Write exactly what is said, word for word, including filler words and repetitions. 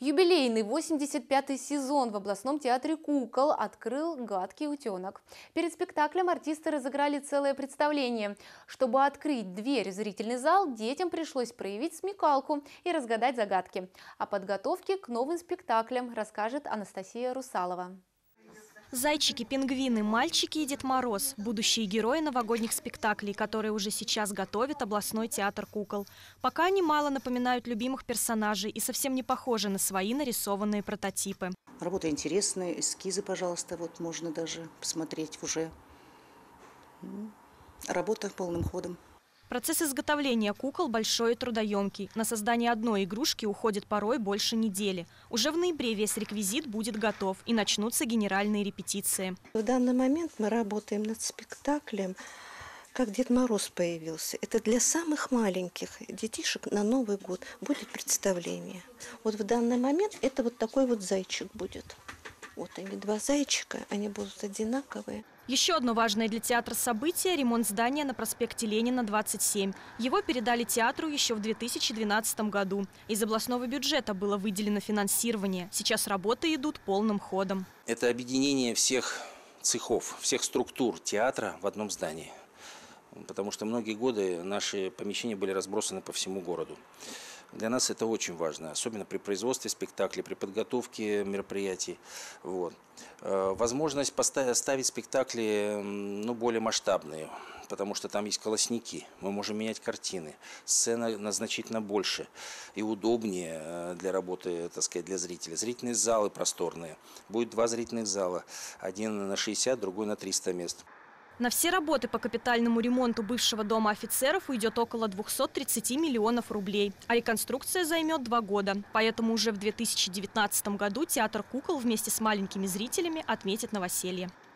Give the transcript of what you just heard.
Юбилейный восемьдесят пятый сезон в областном театре кукол открыл «Гадкий утенок». Перед спектаклем артисты разыграли целое представление. Чтобы открыть дверь в зрительный зал, детям пришлось проявить смекалку и разгадать загадки. О подготовке к новым спектаклям расскажет Анастасия Русалова. Зайчики, пингвины, мальчики и Дед Мороз – будущие герои новогодних спектаклей, которые уже сейчас готовит областной театр кукол. Пока они мало напоминают любимых персонажей и совсем не похожи на свои нарисованные прототипы. Работа интересная, эскизы, пожалуйста, вот можно даже посмотреть уже. Работа полным ходом. Процесс изготовления кукол большой и трудоемкий. На создание одной игрушки уходит порой больше недели. Уже в ноябре весь реквизит будет готов и начнутся генеральные репетиции. В данный момент мы работаем над спектаклем «Как Дед Мороз появился». Это для самых маленьких детишек на Новый год будет представление. Вот в данный момент это вот такой вот зайчик будет. Вот они, два зайчика, они будут одинаковые. Еще одно важное для театра событие – ремонт здания на проспекте Ленина, двадцать семь. Его передали театру еще в две тысячи двенадцатом году. Из областного бюджета было выделено финансирование. Сейчас работы идут полным ходом. Это объединение всех цехов, всех структур театра в одном здании. Потому что многие годы наши помещения были разбросаны по всему городу. Для нас это очень важно, особенно при производстве спектаклей, при подготовке мероприятий. Вот. Возможность поставить, ставить спектакли ну, более масштабные, потому что там есть колосники, мы можем менять картины, сцена значительно больше и удобнее для работы, так сказать, для зрителя. Зрительные залы просторные, будет два зрительных зала, один на шестьдесят, другой на триста мест. На все работы по капитальному ремонту бывшего дома офицеров уйдет около двухсот тридцати миллионов рублей. А реконструкция займет два года. Поэтому уже в две тысячи девятнадцатом году театр кукол вместе с маленькими зрителями отметит новоселье.